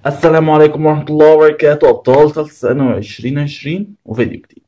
السلام عليكم ورحمة الله وبركاته، أبطال ثالث ثانوي 2020 وفيديو جديد.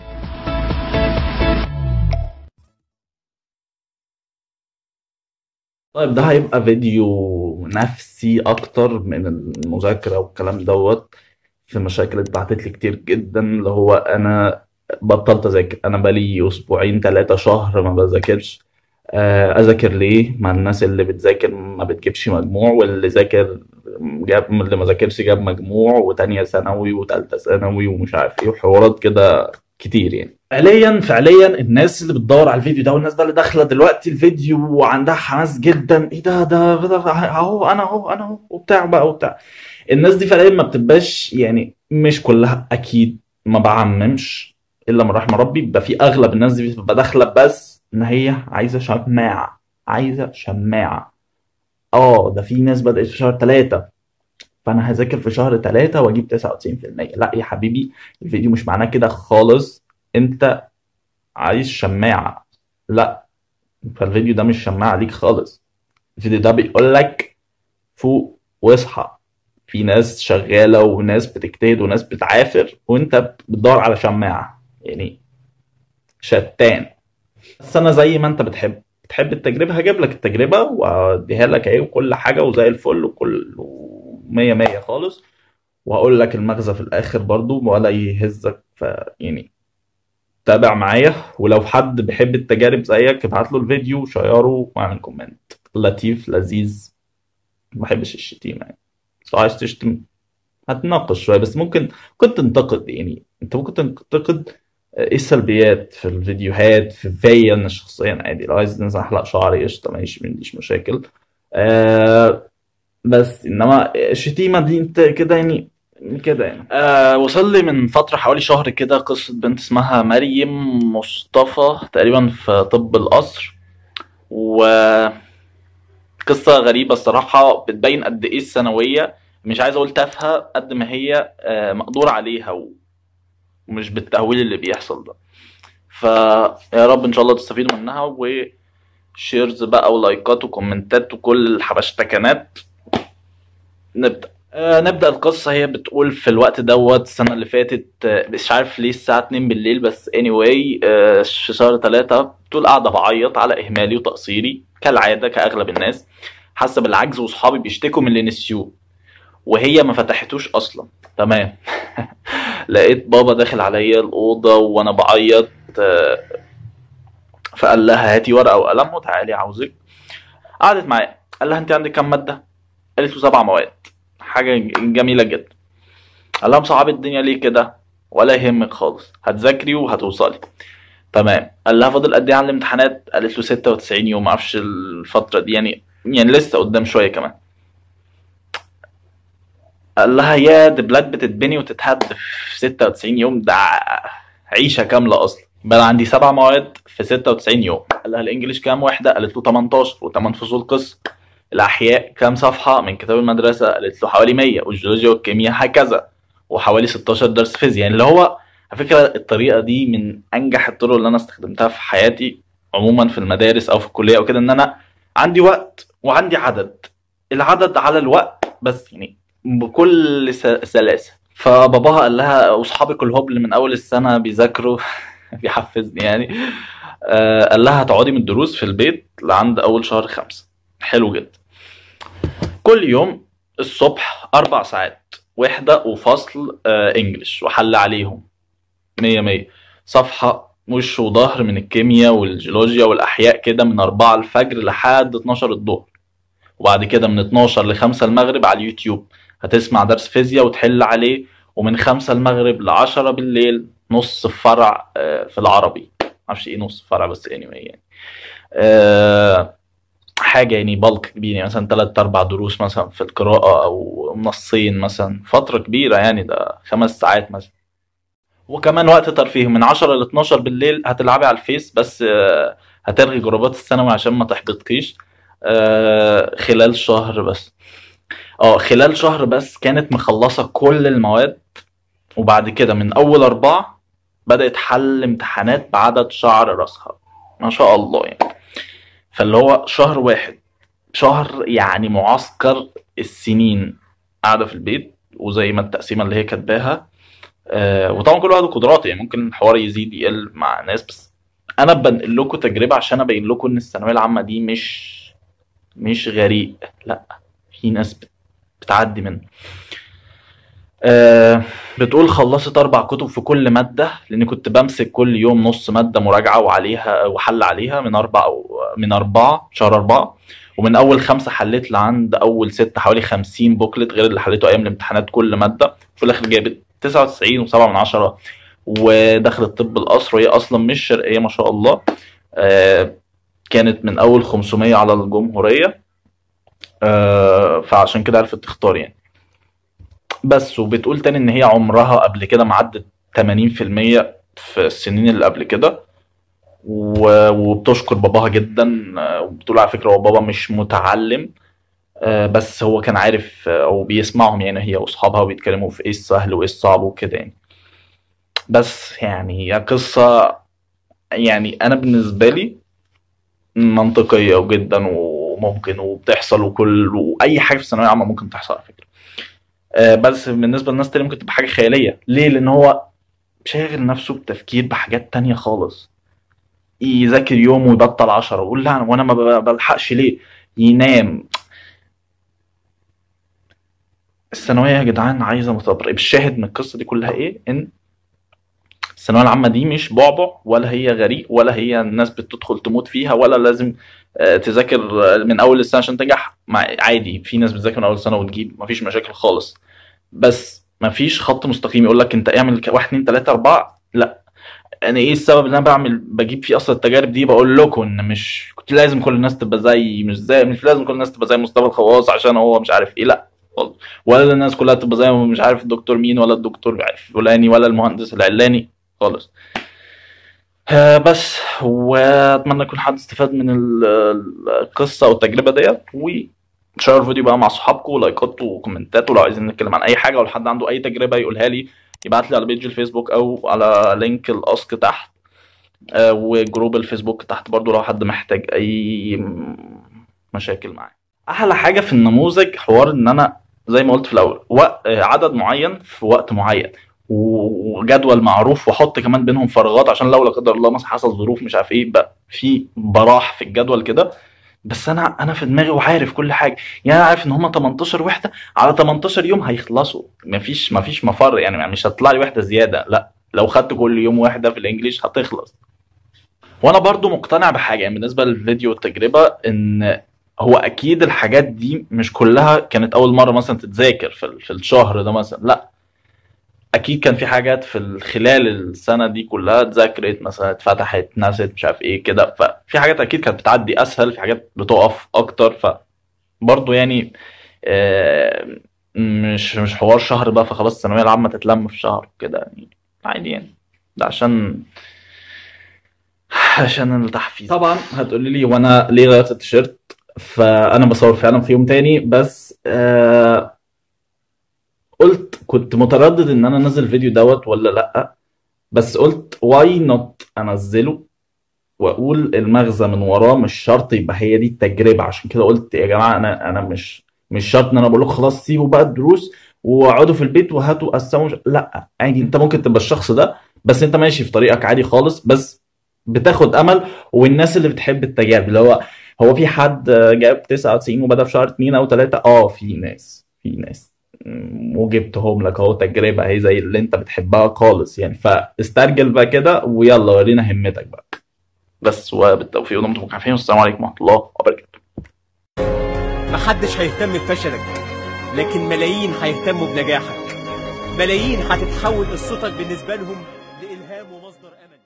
طيب ده هيبقى فيديو نفسي أكتر من المذاكرة والكلام دوت. في مشاكل اتبعتت لي كتير جدا، اللي هو أنا بطلت أذاكر. أنا بقالي أسبوعين 3 شهر ما بذاكرش. أذاكر ليه؟ مع الناس اللي بتذاكر ما بتجيبش مجموع، واللي ذاكر اللي ما ذاكرش جاب مجموع، وتانية ثانوي وتالتة ثانوي ومش عارف ايه وحوارات كده كتير. يعني فعليا الناس اللي بتدور على الفيديو ده، والناس بقى اللي داخله دلوقتي الفيديو وعندها حماس جدا، ايه ده اهو انا اهو وبتاع بقى وبتاع. الناس دي فعليا ما بتبقاش، يعني مش كلها اكيد، ما بعممش الا من رحم ربي. بيبقى في اغلب الناس دي بتبقى داخله بس ان هي عايزه شماعه، عايزه شماعه. اه ده في ناس بدات في شهر 3، فانا هذاكر في شهر 3 واجيب 99%. لا يا حبيبي، الفيديو مش معناه كده خالص. انت عايز شماعه؟ لا، فالفيديو ده مش شماعه ليك خالص. الفيديو ده بيقول لك فوق واصحى. في ناس شغاله وناس بتجتهد وناس بتعافر، وانت بتدور على شماعه. يعني شتان. بس انا زي ما انت بتحب التجربه، هجيب لك التجربه واديها لك اهي وكل حاجه وزي الفل وكل مية مية خالص. وهقول لك المغزى في الاخر برضو ولا يهزك. يعني تابع معايا، ولو حد بيحب التجارب زيك ابعت له الفيديو وشيره واعمل كومنت لطيف لذيذ. ما بحبش الشتيمه يعني. بس لو عايز تشتم هتناقش شويه، بس ممكن كنت تنتقد. يعني انت ممكن تنتقد ايه السلبيات في الفيديوهات فيا انا شخصيا عادي. لو عايز ننزل احلق شعري قشطه ماشي، ما عنديش مشاكل. بس انما الشتيمه دي انت كده يعني، كده يعني. وصل لي من فتره حوالي شهر كده قصه بنت اسمها مريم مصطفى تقريبا في طب القصر. وقصه غريبه الصراحه، بتبين قد ايه الثانويه مش عايز اقول تافهه قد ما هي مقدور عليها، ومش بالتهويل اللي بيحصل ده. فيا رب ان شاء الله تستفيدوا منها، وشيرز بقى ولايكات وكومنتات وكل الحبشتكنات. نبدأ. نبدأ القصة. هي بتقول في الوقت دوت السنة اللي فاتت، مش عارف ليه الساعة 2 بالليل، بس anyway في شهر 3 بتقول قاعدة بعيط على إهمالي وتقصيري كالعادة كأغلب الناس، حاسة بالعجز وصحابي بيشتكوا من اللي نسيوه وهي ما فتحتوش أصلا. تمام. لقيت بابا داخل عليا الأوضة وأنا بعيط، فقال لها هاتي ورقة وقلم وتعالي عاوزك. قعدت معايا، قال لها انت عندك كام مادة؟ قالت له 7 مواد. حاجة جميلة جدا. قال لها مصعب الدنيا ليه كده؟ ولا يهمك خالص، هتذاكري وهتوصلي. تمام. قال لها فاضل قد ايه على الامتحانات؟ قالت له 96 يوم. معرفش الفترة دي يعني لسه قدام شوية كمان. قال لها يا دي بلاد بتتبني وتتهد في 96 يوم، ده عيشة كاملة أصلا. يبقى أنا عندي 7 مواد في 96 يوم. قال لها الإنجليش كام وحدة؟ قالت له 18 و8 فصول قصة. الأحياء كام صفحة من كتاب المدرسة؟ قالت له حوالي 100. والجيولوجيا والكيمياء هكذا. وحوالي 16 درس فيزياء. يعني اللي هو على فكرة الطريقة دي من أنجح الطرق اللي أنا استخدمتها في حياتي عموما، في المدارس أو في الكلية أو كده، إن أنا عندي وقت وعندي عدد. العدد على الوقت بس، يعني بكل سلاسة. فباباها قال لها واصحابك الهبل من اول السنه بيذاكروا. بيحفزني يعني. قال لها هتقعدي من الدروس في البيت لعند اول شهر 5. حلو جدا. كل يوم الصبح 4 ساعات، وحدة وفصل انجلش وحل عليهم. مية مية. صفحة وش وظهر من الكيمياء والجيولوجيا والأحياء كده من 4 الفجر لحد 12 الظهر. وبعد كده من 12 ل5 المغرب على اليوتيوب هتسمع درس فيزياء وتحل عليه. ومن 5 المغرب ل10 بالليل نص فرع في العربي. معرفش ايه نص فرع، بس anyway يعني. حاجة يعني بلق كبير، يعني مثلا 3 4 دروس مثلا في القراءة، أو نصين مثلا، فترة كبيرة يعني، ده 5 ساعات مثلا. وكمان وقت ترفيه من 10 ل 12 بالليل هتلعبي على الفيس بس. هتلغي جروبات الثانوي عشان ما تحبطكيش. خلال شهر بس. خلال شهر بس كانت مخلصة كل المواد. وبعد كده من أول 4 بدأت حل امتحانات بعدد شعر راسها. ما شاء الله يعني. فاللي هو شهر واحد، شهر يعني معسكر السنين. قاعده في البيت، وزي ما التقسيمه اللي هي كاتباها. وطبعا كل واحد وقدراته، يعني ممكن الحوار يزيد يقل مع ناس، بس انا بنقل لكم تجربه عشان ابين لكم ان الثانويه العامه دي مش غريق، لا، في ناس بتعدي منه. بتقول خلصت 4 كتب في كل مادة، لأني كنت بمسك كل يوم نص مادة مراجعة وعليها وحل عليها من 4 شهر 4. ومن أول 5 حليت لعند أول 6 حوالي 50 بوكلت، غير اللي حليته أيام الامتحانات كل مادة. في الآخر جابت 99.7 ودخلت طب القصر، وهي أصلا مش شرقية ما شاء الله. كانت من أول 500 على الجمهورية، فعشان كده عرفت تختار يعني. بس وبتقول تاني ان هي عمرها قبل كده معدت 80% في السنين اللي قبل كده، وبتشكر باباها جدا. وبتقول على فكرة هو بابا مش متعلم، بس هو كان عارف او بيسمعهم يعني هي واصحابها، وبيتكلموا في ايه السهل وايه الصعب وكده يعني. بس يعني هي قصة يعني انا بالنسبة لي منطقية جدا وممكن وبتحصل، واي حاجة في الثانوية العامة ممكن تحصل على فكرة. بس بالنسبة للناس تانية ممكن تبقى حاجة خيالية. ليه؟ لأن هو شاغل نفسه بتفكير بحاجات تانية خالص. يذاكر يوم ويبطل 10، ويقول لا وأنا ما بلحقش ليه؟ ينام. الثانوية يا جدعان عايزة مثابرة. الشاهد من القصة دي كلها إيه؟ إن الثانوية العامة دي مش بعبع، ولا هي غريق، ولا هي الناس بتدخل تموت فيها، ولا لازم تذاكر من أول السنة عشان تنجح. عادي، في ناس بتذاكر من أول السنة وتجيب، مفيش مشاكل خالص. بس مفيش خط مستقيم يقول لك انت اعمل 1 2 3 4. لا، انا ايه السبب ان انا بجيب فيه اصلا التجارب دي؟ بقول لكم ان مش كنت لازم كل الناس تبقى زي مش لازم كل الناس تبقى زي مصطفى الخواص عشان هو مش عارف ايه، لا خالص. ولا الناس كلها تبقى زي مش عارف الدكتور مين، ولا الدكتور الفلاني، ولا المهندس العلاني خالص. بس واتمنى يكون حد استفاد من القصه او التجربه ديت. شير الفيديو بقى مع صحابكم، ولايكات وكومنتات، ولو عايزين نتكلم عن اي حاجه، ولو حد عنده اي تجربه يقولها لي يبعت لي على بيج الفيسبوك او على لينك الاسك تحت، وجروب الفيسبوك تحت برضو لو حد محتاج اي مشاكل معاه. احلى حاجه في النموذج حوار ان انا زي ما قلت في الاول عدد معين في وقت معين، وجدول معروف، واحط كمان بينهم فراغات عشان لو لا قدر الله مثلا حصل ظروف مش عارف ايه، بقى في براح في الجدول كده. بس انا في دماغي وعارف كل حاجه. يعني انا عارف ان هم 18 وحده على 18 يوم هيخلصوا، مفيش مفر يعني مش هتطلع لي وحده زياده، لا، لو خدت كل يوم وحده في الانجليش هتخلص. وانا برضو مقتنع بحاجه يعني بالنسبه للفيديو والتجربه، ان هو اكيد الحاجات دي مش كلها كانت اول مره مثلا تتذاكر في الشهر ده مثلا، لا، اكيد كان في حاجات في خلال السنه دي كلها اتذاكرت، مثلا اتفتحت نست مش عارف ايه كده. ففي حاجات اكيد كانت بتعدي اسهل، في حاجات بتقف اكتر. فبرضه يعني مش حوار شهر بقى فخلاص الثانويه العامه تتلم في شهر كده يعني، عادي يعني. ده عشان التحفيز. طبعا هتقولي لي وانا ليه غيرت التيشيرت؟ فانا بصور فعلا في يوم تاني، بس قلت كنت متردد ان انا انزل الفيديو دوت ولا لا، بس قلت واي نوت انزله واقول المغزى من وراه، مش شرط يبقى هي دي التجربه. عشان كده قلت يا جماعه انا مش شرط ان انا بقول لكم خلاص سيبوا بقى الدروس واقعدوا في البيت وهاتوا قسموا، لا، عادي انت ممكن تبقى الشخص ده، بس انت ماشي في طريقك عادي خالص، بس بتاخد امل. والناس اللي بتحب التجارب، اللي هو في حد جاب 99 وبدا في شهر 2 او 3، في ناس وجبتهم لك اهو تجربه اهي زي اللي انت بتحبها خالص يعني. فاسترجل بقى كده ويلا ورينا همتك بقى. بس وبالتوفيق ودمتم عارفين، والسلام عليكم ورحمه الله وبركاته. محدش هيهتم بفشلك، لكن ملايين هيهتموا بنجاحك. ملايين هتتحول قصتك بالنسبه لهم لإلهام ومصدر امل.